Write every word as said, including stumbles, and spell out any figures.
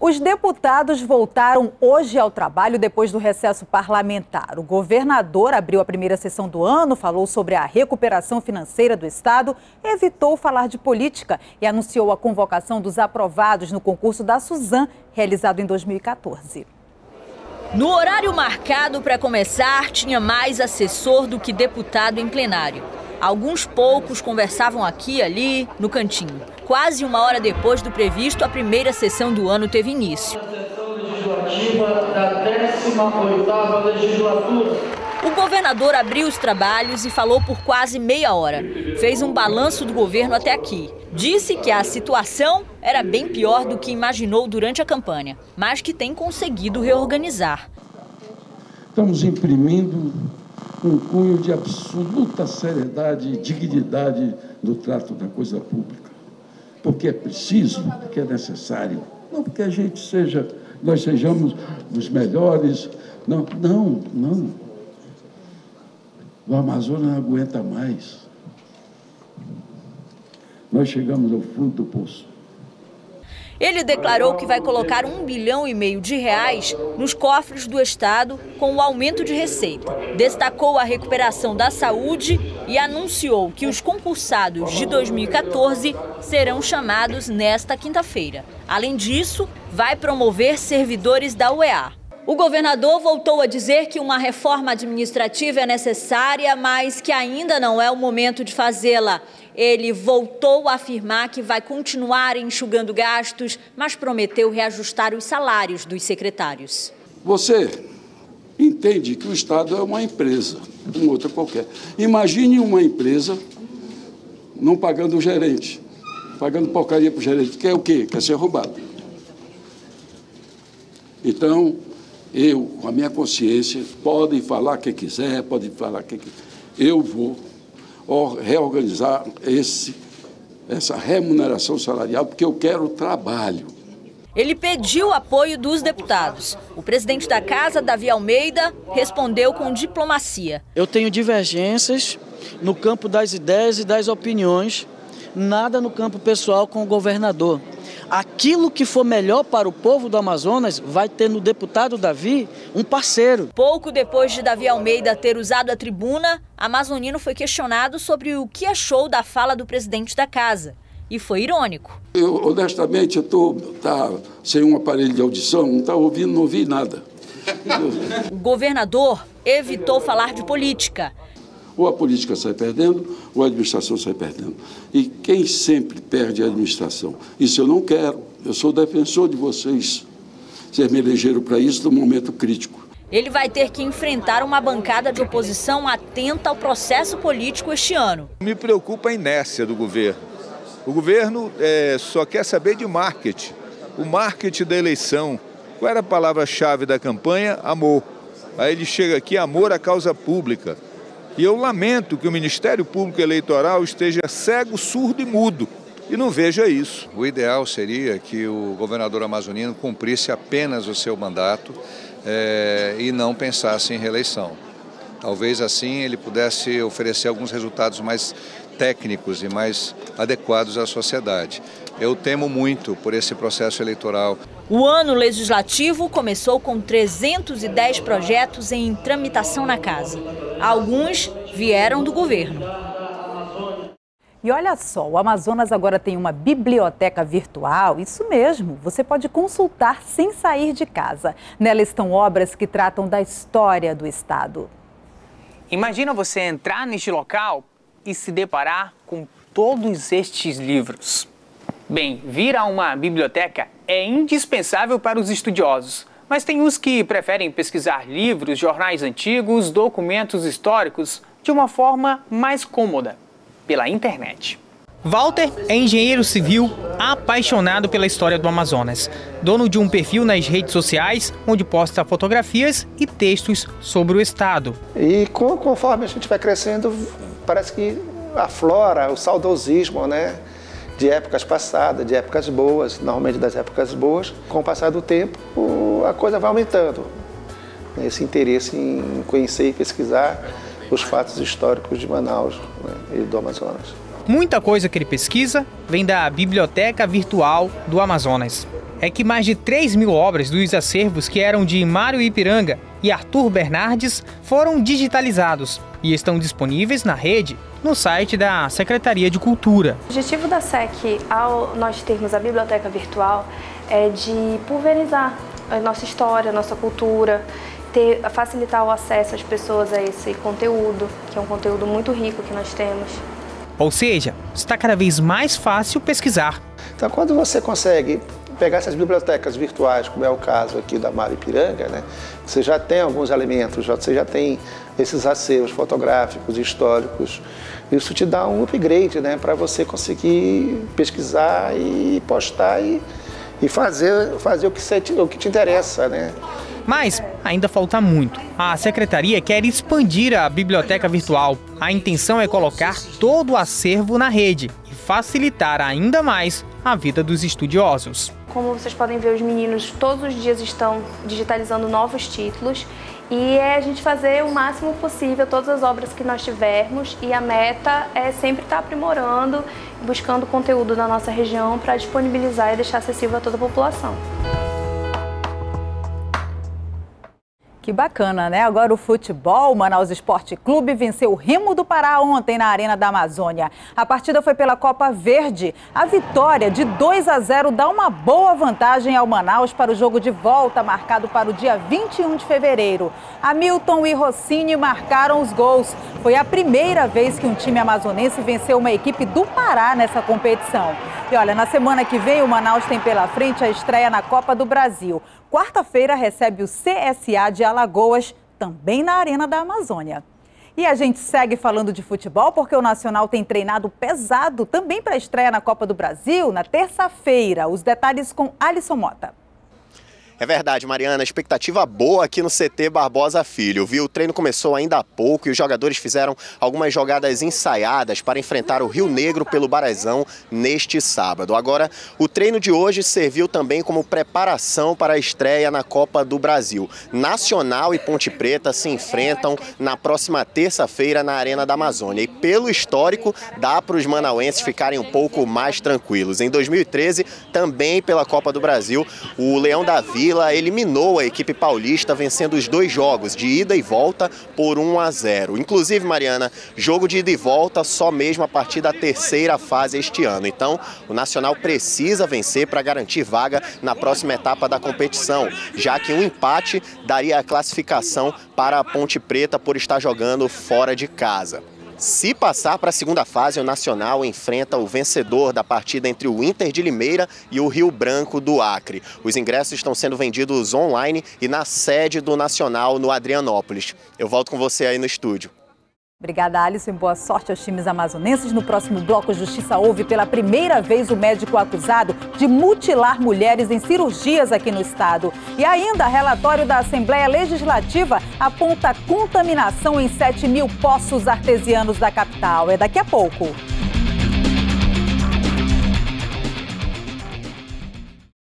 Os deputados voltaram hoje ao trabalho depois do recesso parlamentar. O governador abriu a primeira sessão do ano, falou sobre a recuperação financeira do Estado, evitou falar de política e anunciou a convocação dos aprovados no concurso da Suzan, realizado em dois mil e quatorze. No horário marcado para começar, tinha mais assessor do que deputado em plenário. Alguns poucos conversavam aqui e ali, no cantinho. Quase uma hora depois do previsto, a primeira sessão do ano teve início. A sessão legislativa da décima oitava legislatura. O governador abriu os trabalhos e falou por quase meia hora. Fez um balanço do governo até aqui. Disse que a situação era bem pior do que imaginou durante a campanha, mas que tem conseguido reorganizar. Estamos imprimindo um cunho de absoluta seriedade e dignidade no trato da coisa pública. Porque é preciso, porque é necessário. Não porque a gente seja, nós sejamos os melhores. Não, não, não. O Amazonas não aguenta mais. Nós chegamos ao fundo do poço. Ele declarou que vai colocar um bilhão e meio de reais nos cofres do Estado com o aumento de receita. Destacou a recuperação da saúde e anunciou que os concursados de dois mil e quatorze serão chamados nesta quinta-feira. Além disso, vai promover servidores da U E A. O governador voltou a dizer que uma reforma administrativa é necessária, mas que ainda não é o momento de fazê-la. Ele voltou a afirmar que vai continuar enxugando gastos, mas prometeu reajustar os salários dos secretários. Você entende que o Estado é uma empresa, uma outra qualquer. Imagine uma empresa não pagando o gerente, pagando porcaria para o gerente, que é o quê? Quer ser roubado. Então, eu, com a minha consciência, podem falar o que quiser, podem falar o que quiser. Eu vou reorganizar esse, essa remuneração salarial, porque eu quero trabalho. Ele pediu apoio dos deputados. O presidente da Casa, Davi Almeida, respondeu com diplomacia. Eu tenho divergências no campo das ideias e das opiniões, nada no campo pessoal com o governador. Aquilo que for melhor para o povo do Amazonas vai ter no deputado Davi um parceiro. Pouco depois de Davi Almeida ter usado a tribuna, Amazonino foi questionado sobre o que achou da fala do presidente da casa. E foi irônico. Eu, honestamente, eu estou tá, sem um aparelho de audição, não está ouvindo, não ouvi nada. O governador evitou falar de política. Ou a política sai perdendo, ou a administração sai perdendo. E quem sempre perde é a administração. Isso eu não quero. Eu sou defensor de vocês. Vocês me elegeram para isso no momento crítico. Ele vai ter que enfrentar uma bancada de oposição atenta ao processo político este ano. Me preocupa a inércia do governo. O governo é, só quer saber de marketing. O marketing da eleição. Qual era a palavra-chave da campanha? Amor. Aí ele chega aqui, amor à causa pública. E eu lamento que o Ministério Público Eleitoral esteja cego, surdo e mudo, e não veja isso. O ideal seria que o governador amazonino cumprisse apenas o seu mandato é, e não pensasse em reeleição. Talvez assim ele pudesse oferecer alguns resultados mais técnicos e mais adequados à sociedade. Eu temo muito por esse processo eleitoral. O ano legislativo começou com trezentos e dez projetos em tramitação na casa. Alguns vieram do governo. E olha só, o Amazonas agora tem uma biblioteca virtual, isso mesmo, você pode consultar sem sair de casa. Nela estão obras que tratam da história do estado. Imagina você entrar neste local e se deparar com todos estes livros. Bem, vir a uma biblioteca é indispensável para os estudiosos, mas tem uns que preferem pesquisar livros, jornais antigos, documentos históricos de uma forma mais cômoda, pela internet. Walter é engenheiro civil apaixonado pela história do Amazonas, dono de um perfil nas redes sociais onde posta fotografias e textos sobre o estado. E conforme a gente vai crescendo, parece que aflora o saudosismo, né? De épocas passadas, de épocas boas, normalmente das épocas boas. Com o passar do tempo, a coisa vai aumentando. Esse interesse em conhecer e pesquisar os fatos históricos de Manaus, né, e do Amazonas. Muita coisa que ele pesquisa vem da Biblioteca Virtual do Amazonas. é que mais de três mil obras dos acervos que eram de Mário Ipiranga e Arthur Bernardes foram digitalizados e estão disponíveis na rede no site da Secretaria de Cultura. O objetivo da S E C, ao nós termos a biblioteca virtual, é de pulverizar a nossa história, a nossa cultura, ter, facilitar o acesso às pessoas a esse conteúdo, que é um conteúdo muito rico que nós temos. Ou seja, está cada vez mais fácil pesquisar. Então, quando você consegue pegar essas bibliotecas virtuais, como é o caso aqui da Mário Ipiranga, né, você já tem alguns elementos, você já tem esses acervos fotográficos, históricos. Isso te dá um upgrade, né, para você conseguir pesquisar e postar e, e fazer, fazer o, que você, o que te interessa, né? Mas ainda falta muito. A Secretaria quer expandir a biblioteca virtual. A intenção é colocar todo o acervo na rede e facilitar ainda mais a vida dos estudiosos. Como vocês podem ver, os meninos todos os dias estão digitalizando novos títulos e é a gente fazer o máximo possível todas as obras que nós tivermos, e a meta é sempre estar aprimorando, buscando conteúdo da nossa região para disponibilizar e deixar acessível a toda a população. Que bacana, né? Agora o futebol, o Manaus Esporte Clube venceu o Remo do Pará ontem na Arena da Amazônia. A partida foi pela Copa Verde. A vitória de dois a zero dá uma boa vantagem ao Manaus para o jogo de volta, marcado para o dia vinte e um de fevereiro. Hamilton e Rossini marcaram os gols. Foi a primeira vez que um time amazonense venceu uma equipe do Pará nessa competição. E olha, na semana que vem o Manaus tem pela frente a estreia na Copa do Brasil. Quarta-feira recebe o C S A de Alagoas, também na Arena da Amazônia. E a gente segue falando de futebol porque o Nacional tem treinado pesado também para a estreia na Copa do Brasil na terça-feira. Os detalhes com Alisson Mota. É verdade, Mariana, expectativa boa aqui no C T Barbosa Filho, viu? O treino começou ainda há pouco e os jogadores fizeram algumas jogadas ensaiadas para enfrentar o Rio Negro pelo Barazão neste sábado. Agora, o treino de hoje serviu também como preparação para a estreia na Copa do Brasil. Nacional e Ponte Preta se enfrentam na próxima terça-feira na Arena da Amazônia. E pelo histórico, dá para os manauenses ficarem um pouco mais tranquilos. Em dois mil e treze, também pela Copa do Brasil, o Leão da Vila eliminou a equipe paulista vencendo os dois jogos de ida e volta por um a zero. Inclusive, Mariana, jogo de ida e volta só mesmo a partir da terceira fase este ano. Então, o Nacional precisa vencer para garantir vaga na próxima etapa da competição, já que um empate daria a classificação para a Ponte Preta por estar jogando fora de casa. Se passar para a segunda fase, o Nacional enfrenta o vencedor da partida entre o Inter de Limeira e o Rio Branco do Acre. Os ingressos estão sendo vendidos online e na sede do Nacional, no Adrianópolis. Eu volto com você aí no estúdio. Obrigada, Alisson, e boa sorte aos times amazonenses. No próximo bloco, a Justiça ouve pela primeira vez o médico acusado de mutilar mulheres em cirurgias aqui no estado. E ainda, relatório da Assembleia Legislativa aponta contaminação em sete mil poços artesianos da capital. É daqui a pouco.